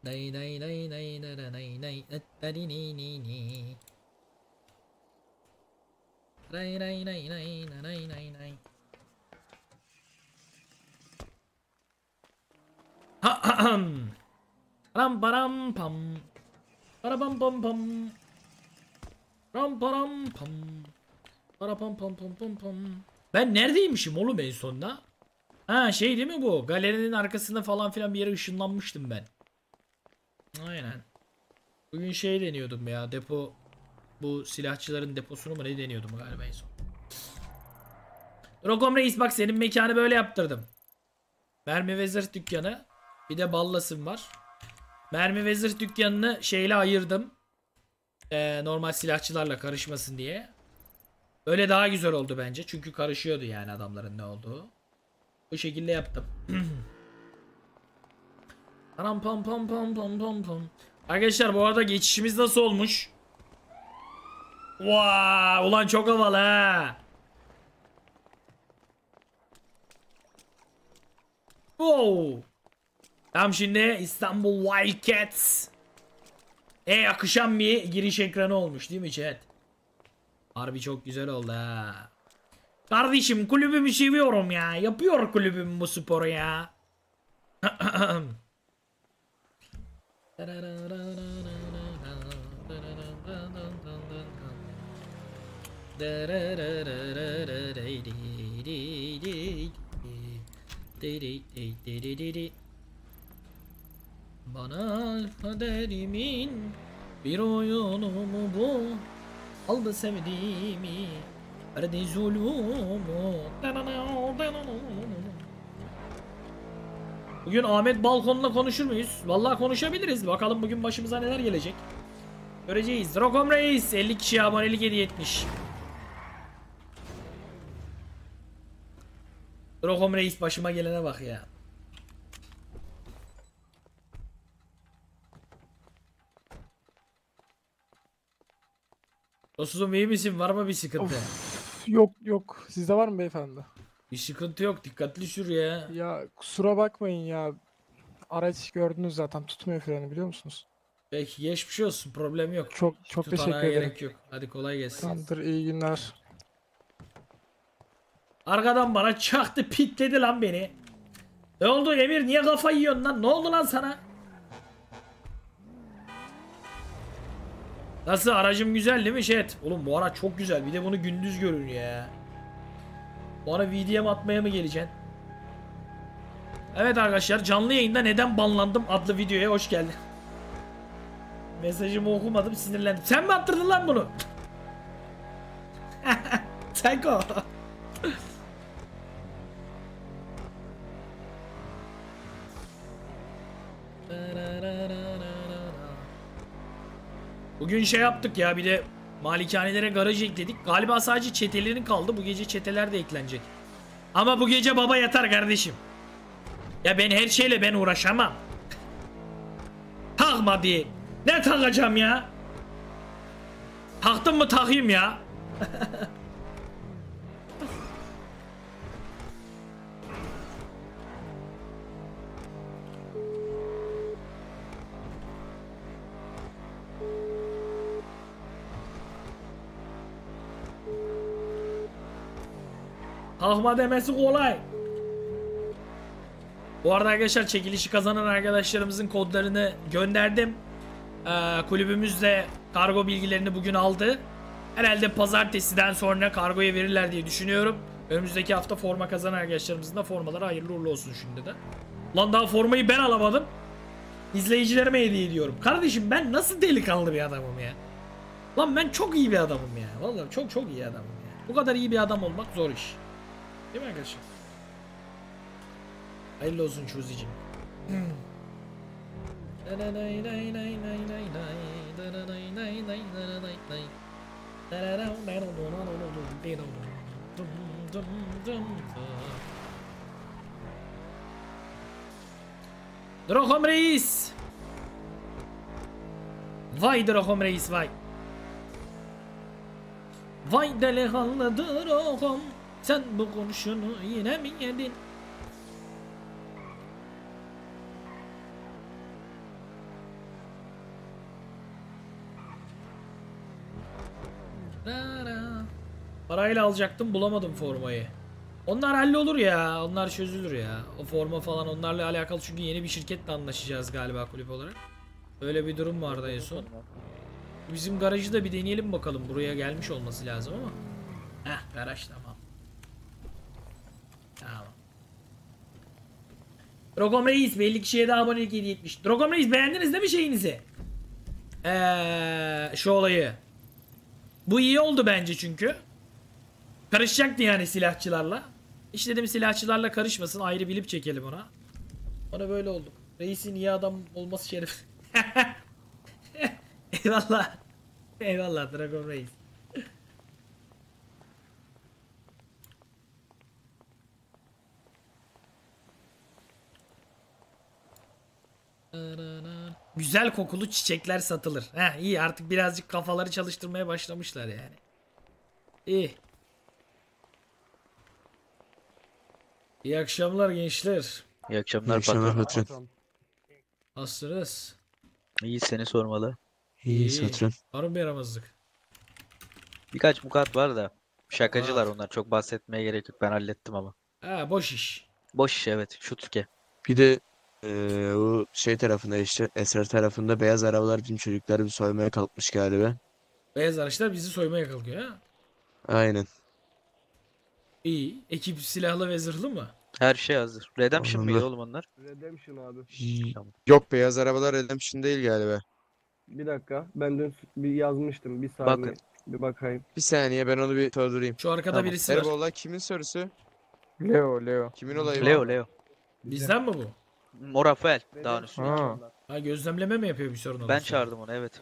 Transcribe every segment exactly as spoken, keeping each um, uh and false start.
Nay nay nay nay nay nay nay ettari ni ni ni. Nay nay nay nay nay nay nay. Ram param pam. Parapam pam pam. Ram param pam. Parapam pam pam pam pam. Ben neredeymişim oğlum en sonunda? Ha şey değil mi bu? Galerinin arkasında falan filan bir yere ışınlanmıştım ben. Aynen. Bugün şey deniyordum ya, depo, bu silahçıların deposunu mu ne deniyordum galiba en son. Rokom Reis bak senin mekanı böyle yaptırdım. Mermi ve zırh dükkanı. Bir de ballasım var. Mermi ve zırh dükkanını şeyle ayırdım. Ee, normal silahçılarla karışmasın diye. Öyle daha güzel oldu bence. Çünkü karışıyordu yani adamların ne olduğu. Bu şekilde yaptım. Pam pam pam pam pam pam pam. Arkadaşlar bu arada geçişimiz nasıl olmuş? Vaa, ulan çok havalı ha. Wow. Tam şimdi İstanbul Wildcats. E akışan bir giriş ekranı olmuş değil mi chat? Harbi çok güzel oldu ha. Kardeşim kulübümü seviyorum ya. Yapıyor kulübüm bu sporu ya. Bana kaderimin bir oyunu mu bu? Aldı sevdiğimi, verdi zulümü. Bugün Ahmet balkonla konuşur muyuz? Vallahi konuşabiliriz. Bakalım bugün başımıza neler gelecek. Göreceğiz. Rokom Reis elli kişiye abonelik hediye etmiş. Rokom Reis başıma gelene bak ya. Dostum iyi misin? Var mı bir sıkıntı? Of, yok yok. Sizde var mı beyefendi? Bir sıkıntı yok. Dikkatli sür ya. Ya kusura bakmayın ya. Araç gördünüz zaten, tutmuyor freni, biliyor musunuz? Peki geçmiş olsun. Problem yok. Çok çok Tutanağa teşekkür ederim. gerek yok. Hadi kolay gelsin. Tamamdır, iyi günler. Arkadan bana çaktı, pitledi lan beni. Ne oldu Emir? Niye kafa yiyorsun lan? Ne oldu lan sana? Nasıl, aracım güzel değil mi chat? Oğlum bu araç çok güzel. Bir de bunu gündüz görün ya. Bana V D M atmaya mı geleceksin? Evet arkadaşlar, canlı yayında neden banlandım adlı videoya hoş geldin. Mesajımı okumadım, sinirlendim. Sen mi attırdın lan bunu? Psycho. Bugün şey yaptık ya, bir de malikanelere garaj ekledik. Galiba sadece çetelerin kaldı. Bu gece çeteler de eklenecek. Ama bu gece baba yatar kardeşim. Ya ben her şeyle ben uğraşamam. Takma diye. Ne takacağım ya? Taktım mı takayım ya? Takma demesi kolay. Bu arada arkadaşlar çekilişi kazanan arkadaşlarımızın kodlarını gönderdim. Ee, kulübümüz de kargo bilgilerini bugün aldı. Herhalde pazartesiden sonra kargoya verirler diye düşünüyorum. Önümüzdeki hafta forma kazanan arkadaşlarımızın da formaları hayırlı uğurlu olsun şimdi de. Lan daha formayı ben alamadım. İzleyicilerime hediye ediyorum. Kardeşim ben nasıl delikanlı bir adamım ya. Lan ben çok iyi bir adamım ya. Vallahi çok çok iyi adamım ya. Bu kadar iyi bir adam olmak zor iş. Değil mi arkadaşlar? Hayırlı olsun Çuzicim. Drohom Reis. Vay Drohom Reis vay. Vay delikanlı Drohom. Sen bu kurşunu yine mi yedin? Parayla alacaktım, bulamadım formayı. Onlar hallolur ya. Onlar çözülür ya. O forma falan onlarla alakalı, çünkü yeni bir şirketle anlaşacağız galiba kulüp olarak. Öyle bir durum vardı en son. Bizim garajı da bir deneyelim bakalım. Buraya gelmiş olması lazım ama. Heh, garaj tamam. Tamam. Drogom Reis belli kişiye daha abonelik hediye etmiş. Drogom Reis, beğendiniz değil mi şeyinizi? Eee şu olayı. Bu iyi oldu bence çünkü. Karışacaktı yani silahçılarla. İşte dedim silahçılarla karışmasın, ayrı bilip çekelim ona. Ona böyle oldu. Reis'in iyi adam olması şeref. Eyvallah. Eyvallah Dragon Reis. Güzel kokulu çiçekler satılır. Heh, iyi, artık birazcık kafaları çalıştırmaya başlamışlar yani. İyi. İyi akşamlar gençler. İyi akşamlar İyi akşamlar patron. patron. Nasılsınız? İyi, seni sormalı. İyi patron. Var mı bir yaramazlık? Birkaç mukat var da şakacılar onlar, çok bahsetmeye gerek yok, ben hallettim ama. Ha, boş iş. Boş iş, evet, şu tüke. Bir de eee o şey tarafında işte Esrar tarafında beyaz arabalar bizim çocukları bir soymaya kalkmış galiba. Beyaz araçlar bizi soymaya kalkıyor ha. Aynen. İyi. Ekip silahlı ve zırhlı mı? Her şey hazır. Redemption mıydı Anladım. oğlum onlar? Redemption abi. Y- Tamam. Yok, beyaz arabalar Redemption değil galiba. Bir dakika. Ben dün bir yazmıştım. Bir saniye. Bakın. Bir bakayım. Bir saniye, ben onu bir sordurayım. Şu arkada Tamam. birisi var. Merhaba, olay kimin sorusu? Leo Leo. Kimin olayı bu? Leo Leo. Bizden mi bu? O Rafael dağın Redemption üstünde. Ha. diyorlar. Ha, gözlemleme mi yapıyor bir sorun olursa? Ben çağırdım onu, evet.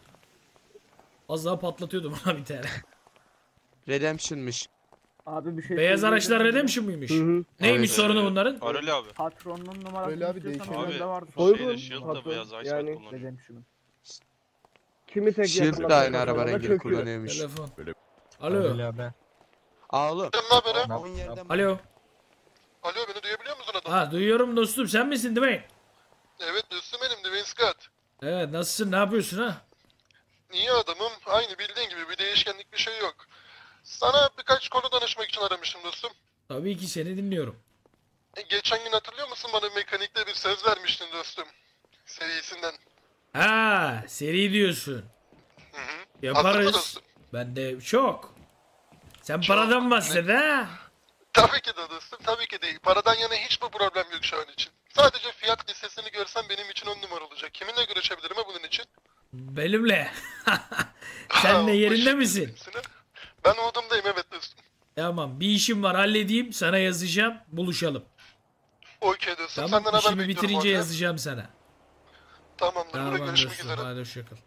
Az daha patlatıyordum ona bir tane. Redemption'mış. Abi bir şey Beyaz söyleyebilir araçlar miyim? Redemption muymuş? Hı hı. Neymiş Evet. sorunu bunların? Areli abi. Patronun numarasını Öyle abi, istiyorsan değişiyor. önünde Abi, vardır. Soygun, Şeyde Shield'da patron, beyaz Ice yani- yani... kullanıyor. Redemption'ın. Kimi tek Shield da yakalarsa aynı araba kazanana rengini çöküyor. kullanıyormuş. Telefon. Alo. Aa oğlum. Ne haber ha? Onun yerden Alo. Alo, beni duyabiliyor musun adam? Ha, duyuyorum dostum, sen misin değil mi? Evet dostum, benim Dwayne Scott. Evet, nasılsın, ne yapıyorsun ha? İyi adamım. Aynı bildiğin gibi, bir değişkenlik bir şey yok. Sana birkaç konu danışmak için aramışım dostum. Tabii ki seni dinliyorum. E, geçen gün hatırlıyor musun, bana mekanikte bir söz vermiştin dostum. Serisinden. Ha, seri diyorsun. Hı hı. Hatırla Yaparız. dostum. Ben de çok. Sen Çok. paradan bahset ha. Tabii ki de dostum, tabii ki değil. Paradan yana hiçbir problem yok şu an için. Sadece fiyat listesini görsem benim için on numara olacak. Kiminle görüşebilirim ha bunun için? Benimle. Sen de Ha, yerinde başım misin? hepsine. Ben Uğud'umdayım, evet dostum. Tamam, bir işim var, halledeyim, sana yazacağım, buluşalım. Okey dostum, Tamam, senden haber işimi bekliyorum bitirince ortaya. yazacağım sana. Tamamdır, burada Tamam görüşmek dostum, üzere. hadi hoşçakal.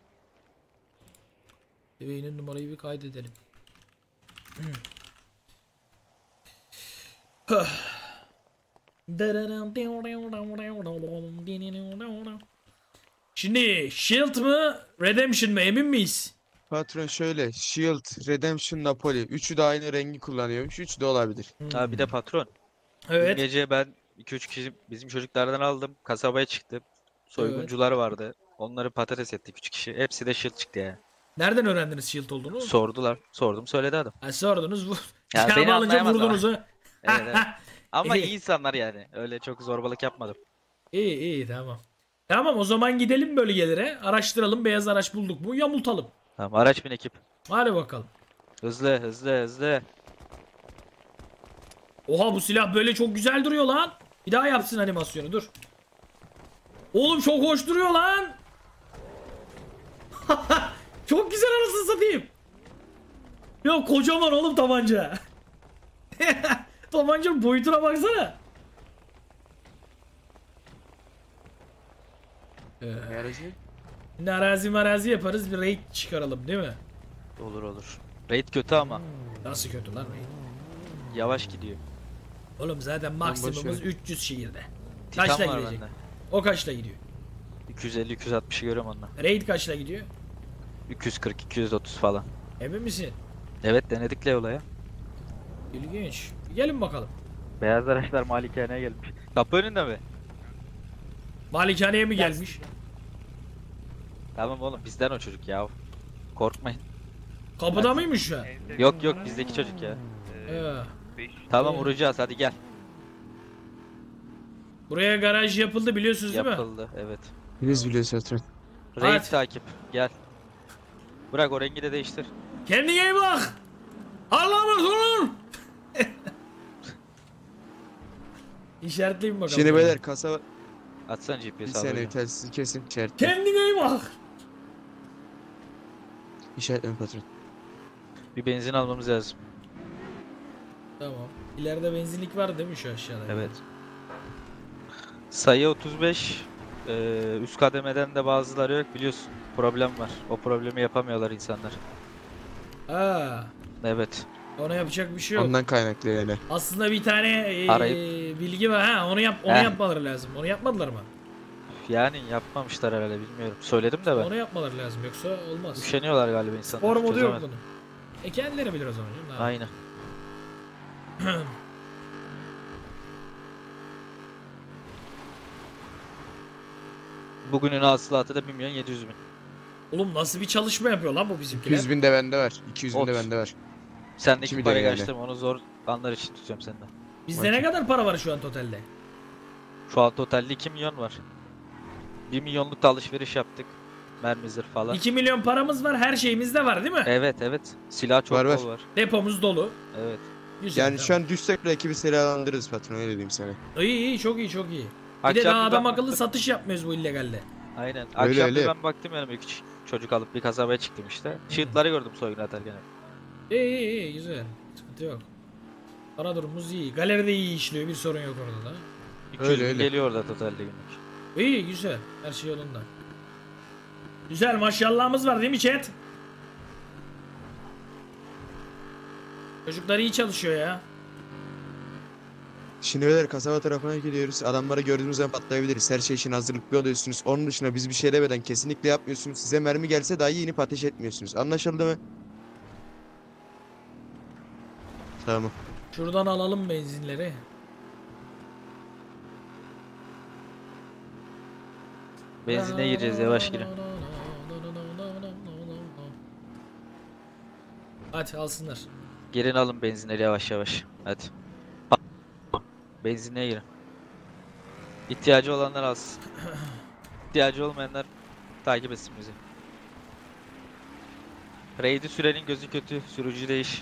Bebeğinin numarayı bir kaydedelim. Şimdi Shield mı Redemption mı, emin miyiz? Patron şöyle. Shield, Redemption, Napoli. Üçü de aynı rengi kullanıyormuş. Üçü de olabilir. Ha bir de patron. Dün Evet. gece ben iki üç kişi bizim çocuklardan aldım. Kasabaya çıktım. Soyguncular vardı. Onları patates ettik üç kişi. Hepsi de shield çıktı yani. Nereden öğrendiniz Shield olduğunu? Sordular. Sordum, söyledi adam. Ha, sordunuz bu. Ya Cevabı beni alınca anlayamaz vurdunuz ha. Evet, evet. Ama İyi. iyi insanlar yani. Öyle çok zorbalık yapmadım. İyi iyi, tamam. Tamam, o zaman gidelim bölgelere. Araştıralım, beyaz araç bulduk mu yamultalım. Tamam, araç bin ekip. Hadi bakalım. Hızlı hızlı hızlı. Oha, bu silah böyle çok güzel duruyor lan. Bir daha yapsın animasyonu, dur. Oğlum çok hoş duruyor lan. Çok güzel, anasını satayım. Ya kocaman oğlum tabanca. Tabancanın boyutuna baksana. Ee, Ne aracı? Şimdi arazi marazi yaparız, bir raid çıkaralım değil mi? Olur olur. Raid kötü ama. Nasıl kötü lan raid? Yavaş gidiyor. Oğlum zaten boş maksimumumuz ver. üç yüz şehirde. Titan Kaçla var gidecek? bende. O kaçla gidiyor? iki yüz elli iki yüz altmışı görüyorum onunla. Raid kaçla gidiyor? iki yüz kırk iki yüz otuz falan. Emin misin? Evet, denedik Leo'la ya. İlginç. Gelin bakalım. Beyaz araçlar malikaneye gelmiş. Kapı önünde mi? Malikaneye mi gelmiş? Tamam oğlum, bizden o çocuk ya. Korkmayın. Kapıda mıymış şu an? Yok yok bizdeki çocuk ya. Ee, Tamam Ee. vuracağız hadi gel. buraya garaj yapıldı biliyorsunuz değil mi? Yapıldı evet. Biz biliyoruz patron. Raid Hadi. takip gel. Bırak o rengi de değiştir. Kendine iyi bak. Allah'ım olun. İşaretleyeyim bakalım. Şimdi beyler kasa Atsana G bir P S saniye abi. telsizi kesin. İşaretle. Kendine iyi bak. İşaretleme patron. Bir benzin almamız lazım. Tamam. İleride benzinlik var değil mi şu aşağıda? Evet. Sayı otuz beş. Ee, üst kademeden de bazıları yok biliyorsun. Problem var. O problemi yapamıyorlar insanlar. Aa, Evet. ona yapacak bir şey yok. Ondan kaynaklı yani. Aslında bir tane e, Arayıp- bilgi var ha, onu yap onu Heh. yapmaları lazım. Onu yapmadılar mı? Yani yapmamışlar herhalde bilmiyorum. Söyledim de ben. Onu yapmaları lazım yoksa olmaz. Üşeniyorlar galiba insanlar. Spor modu yok Çözemedim. bunun. E kendileri bilir o zaman canım. ne yapayım? Aynen. Bugünün hasılatı da bir milyon yedi yüz bin. Oğlum nasıl bir çalışma yapıyor lan bu iki bizimkiler? yüz bin de bende var. iki yüz bin de Ot. bende var. iki Sendeki milyon parayı yani. kaçtım onu zor anlar için tutuyorum senden. Bizde ne kadar para var şu an totalde? Şu an totalde iki milyon var. bir milyonluk da alışveriş yaptık. Mermizir falan. iki milyon paramız var, her şeyimiz de var değil mi? Evet evet. Silah çok Var, var. bol var. Depomuz dolu. Evet. Güzel. Yani şu an düşsek rakibi silahlandırırız patron öyle diyeyim sana. İyi iyi çok iyi çok iyi. Bir de Akşam daha bir adam ben akıllı baktım. satış yapmıyoruz bu illegalde. Aynen. Öyle, Akşam bir öyle. ben baktım yanıma iki çocuk alıp bir kasabaya çıktım işte. Şıkları gördüm soygun atarken. İyi iyi iyi güzel. Sıkıntı yok. Para durumumuz iyi. Galeride iyi işliyor, bir sorun yok orada da. iki yüz Öyle, bin öyle. geliyor orada totalde günlük. İyi güzel. Her şey yolunda. Güzel maşallahımız var değil mi chat? Çocuklar iyi çalışıyor ya. Şimdi beyler kasaba tarafına gidiyoruz. Adamları gördüğümüz zaman patlayabiliriz. Her şey için hazırlıklı oluyorsunuz. Onun dışında biz bir şey demeden kesinlikle yapmıyorsunuz. Size mermi gelse dahi inip ateş etmiyorsunuz. Anlaşıldı mı? Tamam. Şuradan alalım benzinleri. Benzine gireceğiz yavaş girin. Hadi alsınlar. Girin alın benzinleri yavaş yavaş. Hadi. Benzinliğe girin. İhtiyacı olanlar alsın. İhtiyacı olmayanlar takip etsin bizi. Raid'i sürenin gözü kötü. Sürücü değiş.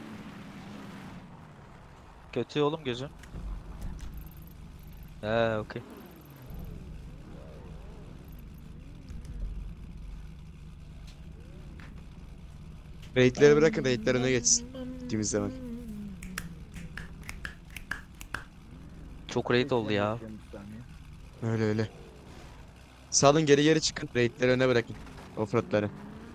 Kötü oğlum gözün. Ha okey. Raidleri bırakın, raidler öne geçsin. Gittiğimiz zaman. Çok raid oldu ya. Öyle öyle. Salın geri geri çıkın. Raidleri öne bırakın. Offroadları.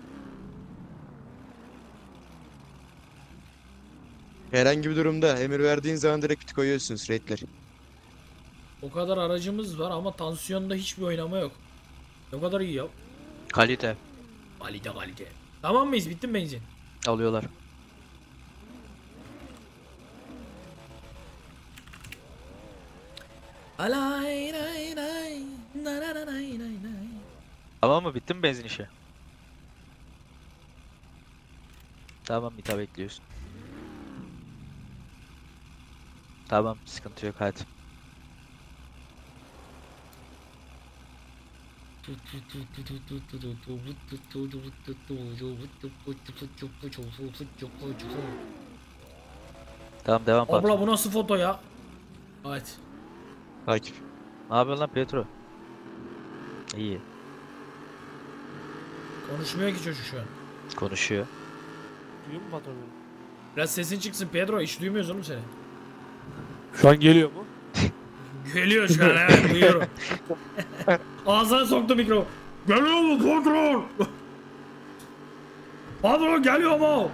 Herhangi bir durumda emir verdiğin zaman direkt koyuyorsunuz raidler. O kadar aracımız var ama tansiyonda hiçbir oynama yok. Ne kadar iyi ya. Kalite. Kalite kalite. Tamam mıyız? Bitti mi benzin? Alıyorlar. Alay lay lay. Na na na nay nay nay. Tamam mı? Bitti mi benzin işi? Tamam bir daha bekliyorsun. Tamam sıkıntı yok hadi. Tamam devam patron. Abla bu nasıl foto ya? Hadi. Takip. Ne yapıyorsun lan Pietro? İyi. Konuşmuyor ki çocuk şu an. Konuşuyor. Duyuyor mu patronum? Biraz sesin çıksın Pedro, hiç duymuyoruz oğlum seni. Şu an geliyor mu? Geliyor şu an, evet duyuyorum. Ağzına soktu mikro. Geliyor mu patron? Patron geliyor mu?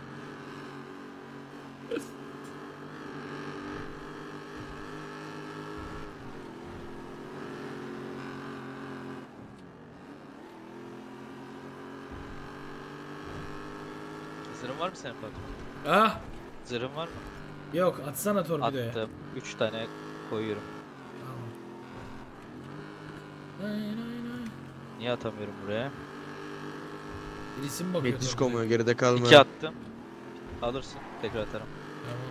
Zırhın var mı senin patron? Ah, Zırhın var mı? yok atsana torpidoya. Attım. üç tane koyuyorum. Tamam. Nay, nay, nay. Niye atamıyorum buraya? Birisi mi bakıyor? Yetiş tabii? komuya geride kalma. İki attım. Alırsın. Tekrar atarım. Tamam.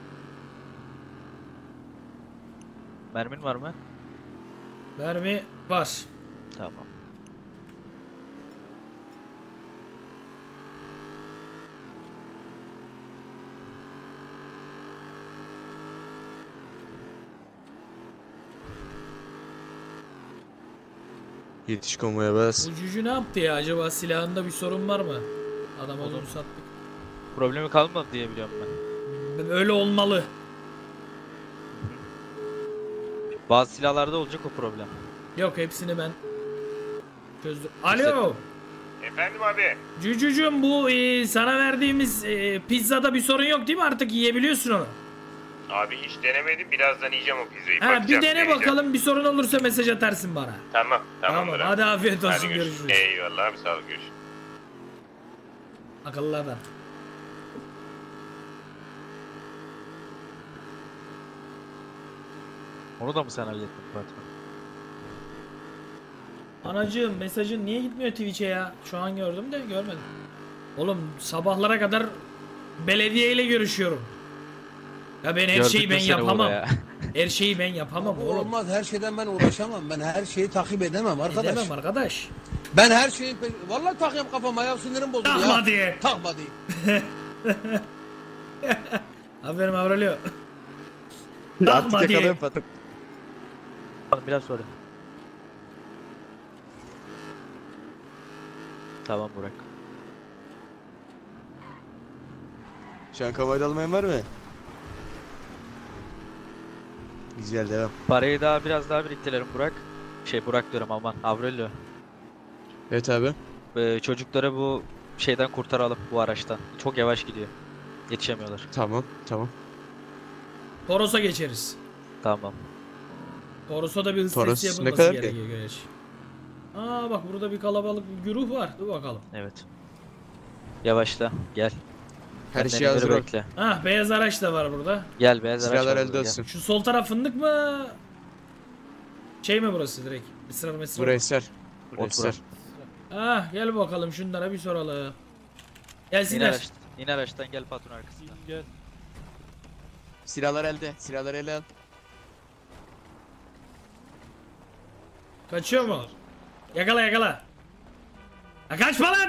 Mermin var mı? Mermi var. Tamam. Yetiş komuya bas. Bu cücü ne yaptı ya? Acaba silahında bir sorun var mı? Adam onu sattık. Problemi kalmadı diye biliyorum ben. Öyle olmalı. Bazı silahlarda olacak o problem. Yok hepsini ben çözdüm. Alo. Efendim abi. Cücücüm bu e, sana verdiğimiz e, pizzada bir sorun yok değil mi? Artık yiyebiliyorsun onu. Abi hiç denemedim. Birazdan yiyeceğim o pizzayı. Ha, Bakacağım, bir dene deneyeceğim. bakalım, bir sorun olursa mesaj atarsın bana. Tamam. Tamam, Tamamdır abi. hadi afiyet olsun, Hadi görüşürüz. Eyvallah abi, sağ ol, görüşürüz. Akıllı adam. Onu da mı sen hallettin patron? Anacığım mesajın niye gitmiyor Twitch'e ya? Şu an gördüm de görmedim. Oğlum sabahlara kadar belediyeyle görüşüyorum. Ya ben her Gördük şeyi mü ben seni yapamam. burada ya? Her şeyi ben yapamam oğlum. Olmaz, her şeyden ben uğraşamam. Ben her şeyi takip edemem arkadaş. Edemem arkadaş. Ben her şeyi pe- vallahi takayım kafama ya, sinirim bozuldu ya. Takma diye. Takma diye. Aferin Aurelio. Takma Artık diye. yakalayın patron. Biraz sonra. Tamam Burak. Şu an kavayla almayan var mı? Güzel, devam. Parayı daha biraz daha biriktirelim Burak. Şey Burak diyorum, aman Aurelio. Evet abi. Ee, çocukları bu şeyden kurtaralım, bu araçtan. Çok yavaş gidiyor. Yetişemiyorlar. Tamam, tamam. Toros'a geçeriz. Tamam. Toros'a da bir hız Toros testi ne yapılması kadar ki? gerekiyor gerçi. Aa bak burada bir kalabalık bir güruh var. Dur bakalım. Evet. Yavaşla. Gel. Her Benden şey hazır emir ol. bekle. Ah beyaz araç da var burada. Gel beyaz araç Silahlar var elde burada, olsun. Şu sol taraf fındık mı? Şey mi burası direkt? Mısır mısır. Burayı ser. Gel. Burayı Ot ser. Burak. Ah gel bakalım şunlara bir soralım. İn, Gelsinler. araç, in araçtan gel patron arkasından. Silahlar elde. Silahlar ele al. Kaçıyor mu? Yakala yakala. Ya kaçma lan!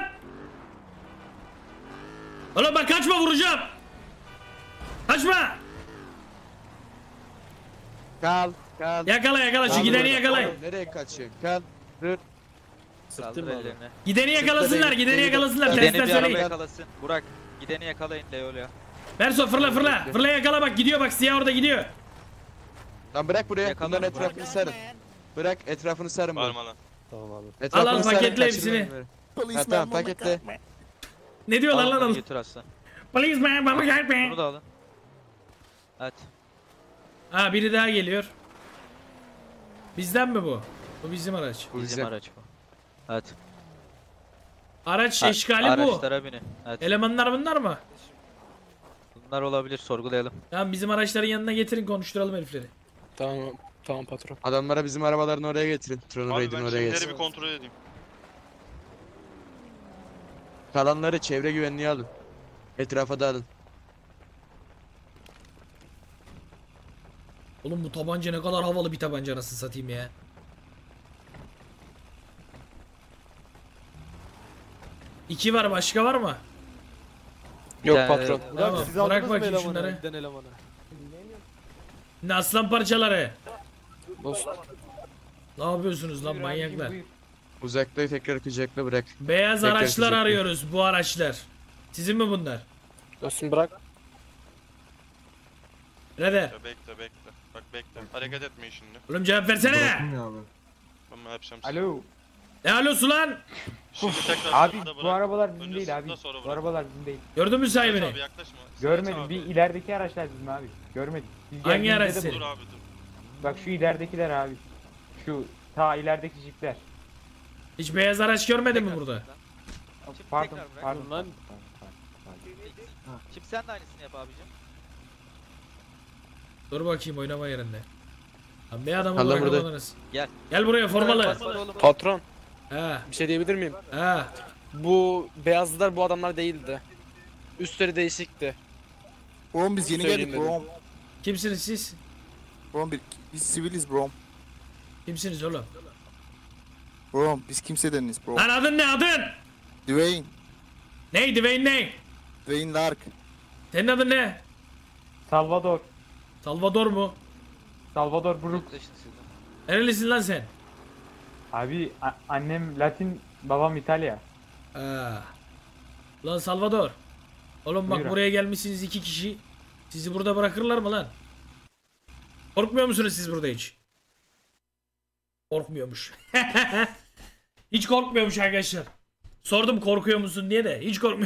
Oğlum bak kaçma, vuracağım. Kaçma! Kal, kal. Yakala yakala şu Kal gideni burada. yakalayın. Oğlum, nereye kaçıyorsun? Kal. Dur. Kaldır ellerini. Gideni yakalasınlar, değil, gideni değil. yakalasınlar. Gideni Tersten bir araba söyleyin. yakalasın. Burak, gideni yakalayın Leo'ya. Verso fırla fırla. Fırla yakala bak, gidiyor bak, siyah orada gidiyor. Lan bırak buraya. Yakala Bunların onu, bırak. etrafını sarın. Bırak etrafını sarın bunu. Bağırma lan. Etrafını Al, al, sarın, paketle kaçırmayın hepsini. böyle. Ha, tamam paketle. Ne diyorlar lan Al onları oğlum? götür aslan. Please man, baba gel Bunu be. da alın. Hadi. Ha biri daha geliyor. Bizden mi bu? Bu bizim araç. Bu Bizim güzel. araç bu. Hadi. Araç A- eşkali bu. Araçlara binin. Hadi. Elemanlar bunlar mı? Bunlar olabilir, sorgulayalım. Tamam bizim araçların yanına getirin, konuşturalım herifleri. Tamam, tamam patron. Adamlara bizim arabalarını oraya getirin. Tron Abi Raid'in ben oraya kimleri getirin. bir kontrol edeyim. Kalanları çevre güvenliği alın. Etrafa dağılın. Oğlum bu tabanca ne kadar havalı bir tabanca, nasıl satayım ya. İki var, başka var mı? Yok Yani- patron. Tamam, bırak bakayım şunları. Ne aslan parçaları. Dost. Ne yapıyorsunuz lan manyaklar? Uzaklığı tekrar kucakla bırak. Beyaz Tekrar araçlar sıcak. arıyoruz, bu araçlar. Sizin mi bunlar? Dostum bırak. Reder. Ya bekle bekle. Bak bekle. Hareket etmeyin şimdi. Oğlum cevap versene. Ben yapacağım size. Alo. Ne alıyorsun lan? Şimdi tekrar Abi sırtında bu bırak. arabalar bizim Önce değil abi. sırtında, sonra Bu bırak. arabalar bizim değil. Gördün mü Serhat sahibini? abi yaklaşma. Serhat Görmedim. abi. Bir ilerideki araçlar bizim abi. Görmedik. Biz Hangi geldiğimizde araç de senin? Dur bu- abi dur. Bak şu ileridekiler abi. Şu ta ilerideki jipler. Hiç beyaz araç görmedin mi burada? Şimdi Pardon, tekrar bırak. pardon. Lan. Şimdi sen de aynısını yap abicim. Dur bakayım, oynama yerinde. Lan bir adamı Allah bırak burada. alamadınız. Gel. Gel buraya formalı. Basın oğlum. Patron, Ha bir şey diyebilir miyim? ha. Bu beyazlılar bu adamlar değildi. Üstleri değişikti. Brom biz yeni Söyleyeyim geldik dedim. brom. Kimsiniz siz? Brom bir, biz siviliz brom. Kimsiniz oğlum? Brom biz kimsedeniz brom. Lan adın ne adın? Dwayne. Ney Dwayne ne? Dwayne Lark. Senin adın ne? Salvador. Salvador mu? Salvador Brook. Nerelisin lan sen? Abi a- annem Latin, babam İtalya. Ha. Lan Salvador. Oğlum bak Buyur abi. buraya gelmişsiniz iki kişi. Sizi burada bırakırlar mı lan? Korkmuyor musunuz siz burada hiç? Korkmuyormuş. Hiç korkmuyormuş arkadaşlar. Sordum korkuyor musun diye de hiç korkmuyor.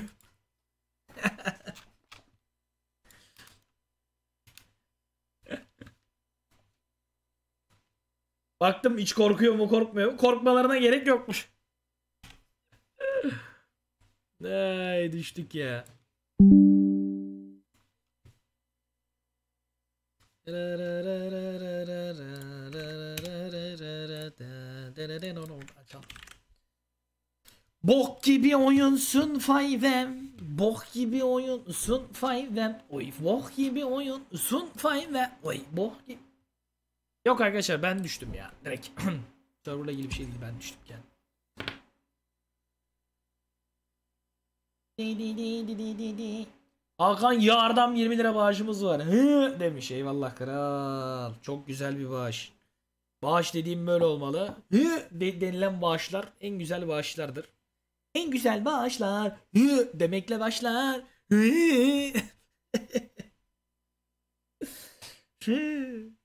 Baktım hiç korkuyor mu korkmuyor mu? Korkmalarına gerek yokmuş. Ay düştük ya. Bok gibi oyunsun Fayvem. Bok gibi oyunsun Fayvem. Oy bok gibi oyunsun Fayvem. Oy bok gibi. Yok arkadaşlar ben düştüm ya. Direkt. Serverla ilgili bir şey değil, ben düştüm yani. Hakan yardım yirmi lira bağışımız var. Hı demiş. Eyvallah kral. Çok güzel bir bağış. Bağış dediğim böyle olmalı. Hı de- denilen bağışlar en güzel bağışlardır. En güzel bağışlar hı demekle başlar. Hı. Hı.